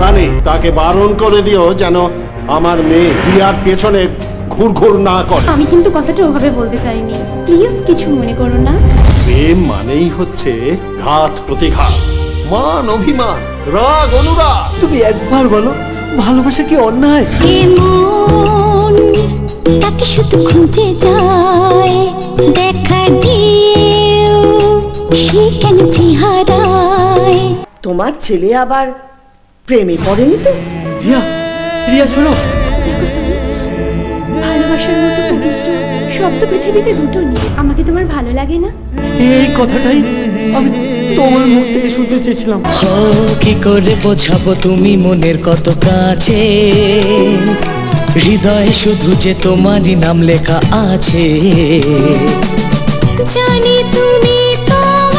সানি, তাকে বারণ করে দিও যেন আমার মেয়ে রিয়ার পেছনে ঘুরঘুর না করে। আমি কিন্তু কথাটা ওভাবে বলতে চাইনি, প্লিজ কিছু মনে করো না। প্রেম মানেই হচ্ছে ঘাত প্রতিঘাত, মান অভিমান, রাগ অনুরাগ। তুমি একবার বলো, ভালোবাসা কি অন্যায়? মন তাকে শুধু খুঁজে যায়, দেখা দিয়েও সে কেন হারায়। তোমার ছেলে আবার প্রেমে পড়েনি তো? রিয়া, রিয়া শোনো। দেখো সানি, ভালোবাসার মতো পবিত্র শব্দ পৃথিবীতে দুটো নেই। আমাকে তোমার ভালো লাগে না? এই কথাটাই আমি তোমার মুখ থেকে শুনতে চেয়েছিলাম। কি করে বোঝাবো তুমি মনের কত কাছে, হৃদয়ে শুধু যে তোমারই নাম লেখা আছে। জানি তুমি তো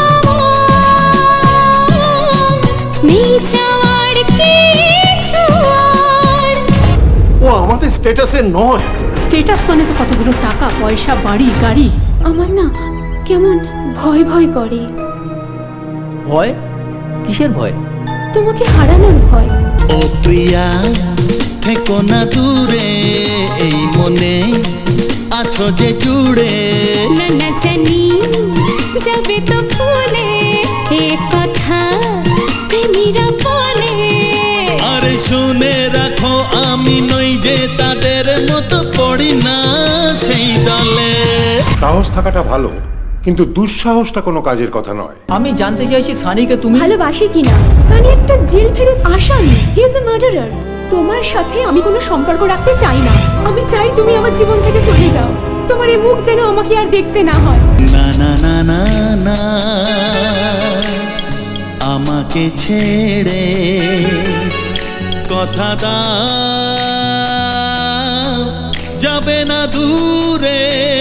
নেই চাওয়ার কিছু আর। ও আমাদের স্ট্যাটাসে নয়। স্টেটাস মানে তো কতগুলো টাকা পয়সা, বাড়ি গাড়ি। আমার না কেমন ভয় ভয় করে। ভয়? কিসের ভয়? তোমাকে হারানোর ভয়। ও প্রিয়া, থেকো না দূরে, এই মনে আছো যে জুড়ে। না না জানি যাবে তো ভুলে, এ কথা প্রেমীরা বলে। আরে শুনে রাখো, আমি নই যে তাদের মতো, পড়ি না সেই দলে। সাহস থাকাটা ভালো, কিন্তু দুঃসাহসটা কোনো কাজের কথা নয়। আমি জানতে চাইছি সানিকে তুমি ভালোবাসি কিনা? সানি একটা জেল ফেরত আসামি, হি ইজ এ মার্ডারার। তোমার সাথে আমি কোনো সম্পর্ক রাখতে চাই না। আমি চাই তুমি আমার জীবন থেকে চলে যাও। তোমার এই মুখ যেন আমাকে আর দেখতে না হয়। না না না না না, আমাকে ছেড়ে কথা দাও, যাবে না দূরে।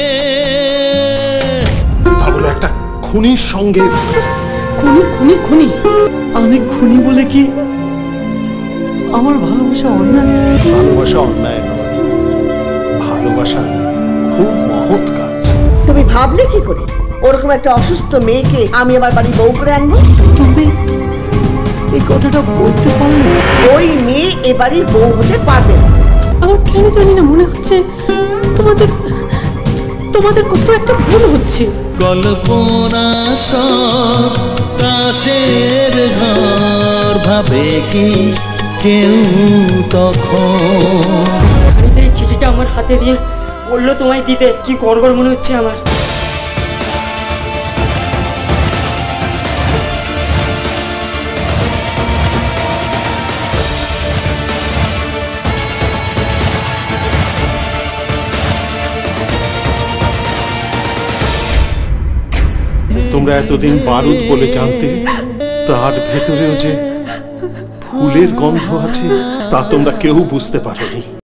তা বলে একটা খুনির সঙ্গে। খুনি খুনি খুনি? আমি খুনি বলে কি আমার ভালোবাসা অন্যায়? ভালোবাসা অন্যায় নয়, ভালোবাসা খুব মহৎ কাজ। তুমি ভাবলে কি করে ওরকম একটা অসুস্থ মেয়েকে আমি আমার বাড়ি বউ করে আনবো? তুমি এই কথাটা বলতে পারলে? ওই মেয়ে এ বাড়ির বউ হতে পারবে না। আমার কেন জানি না মনে হচ্ছে তোমাদের তোমাদের কোথাও একটা ভুল হচ্ছে। কল্পনা সব কাশের ঘর, ভাবে কি কেউ তখন। এই চিঠিটা আমার হাতে দিয়ে বললো তোমায় দিতে, কি গড়বড় মনে হচ্ছে আমার। তোমরা এতদিন বারুদ বলে জানতে, তার ভেতরেও যে ফুলের গন্ধ আছে তা তোমরা কেউ বুঝতে পারোনি।